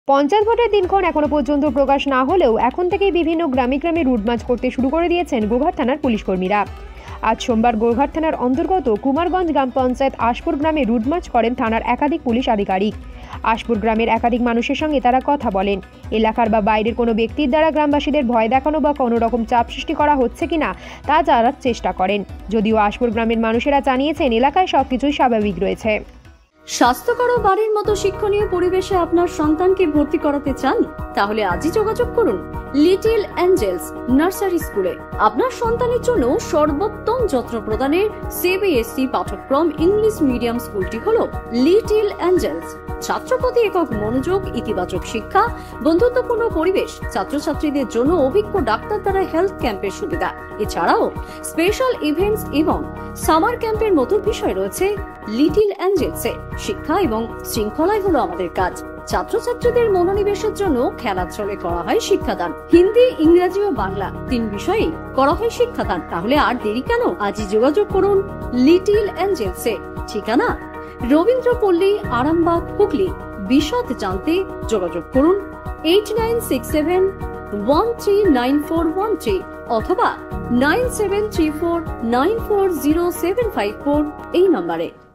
পঞ্চায়েত ভোটের দিনক্ষণ এখনো পর্যন্ত প্রকাশ না হলেও এখন থেকেই বিভিন্ন গ্রামে গ্রামে রুট মার্চ করতে শুরু করে দিয়েছেন গোঘাট থানার পুলিশ কর্মীরা। আজ সোমবার গোঘাট থানার অন্তর্গত কুমারগঞ্জ গ্রাম পঞ্চায়েত আশপুর গ্রামে রুট মার্চ করেন থানার একাধিক পুলিশ আধিকারিক। আশপুর গ্রামের একাধিক মানুষের সঙ্গে তারা কথা বলেন। এলাকার বা বাইরের কোনো ব্যক্তির দ্বারা গ্রামবাসীদের ভয় দেখানো বা কোনো রকম চাপ সৃষ্টি করা হচ্ছে কিনা তা জানার চেষ্টা করেন। যদিও আশপুর গ্রামের মানুষেরা জানিয়েছেন এলাকায় সবকিছুই স্বাভাবিক রয়েছে। স্বাস্থ্যকর ও বাড়ির মতো শিক্ষণীয় পরিবেশে আপনার সন্তানকে ভর্তি করাতে চান? তাহলে আজই যোগাযোগ করুন লিটল অ্যাঞ্জেলস নার্সারি স্কুলে। আপনার সন্তানের জন্য সর্বোত্তম যত্ন প্রদানের সিবিএসই পাঠ্যক্রম ইংলিশ মিডিয়াম স্কুলটি হলো লিটল অ্যাঞ্জেলস। ছাত্রপ্রতি একক মনোযোগ, ইতিবাচক শিক্ষা, বন্ধুত্বপূর্ণ পরিবেশ, ছাত্রছাত্রীদের জন্য অভিজ্ঞ ডাক্তার দ্বারা হেলথ ক্যাম্পের সুবিধা, এছাড়াও স্পেশাল ইভেন্টস এবং সামার ক্যাম্পের মতো বিষয় রয়েছে লিটল অ্যাঞ্জেলসে। শিক্ষা এবং শৃঙ্খলাই হলো আমাদের কাজ। ছাত্রছাত্রীদের মনোনিবেশের জন্য খেলার করা হয় শিক্ষাদান। হিন্দি, ইংরেজি ও বাংলা 3 বিষয়ে করা হয় শিক্ষাদান। তাহলে আর দেরি কেন? আজই যোগাযোগ করুন লিটল অ্যাঞ্জেলসে। ঠিকানা রবীন্দ্রপল্লী, আরামবাগ, হুগলি। বিশদ জানতে যোগাযোগ করুন 8967139413 অথবা 9734940754 এই নম্বরে।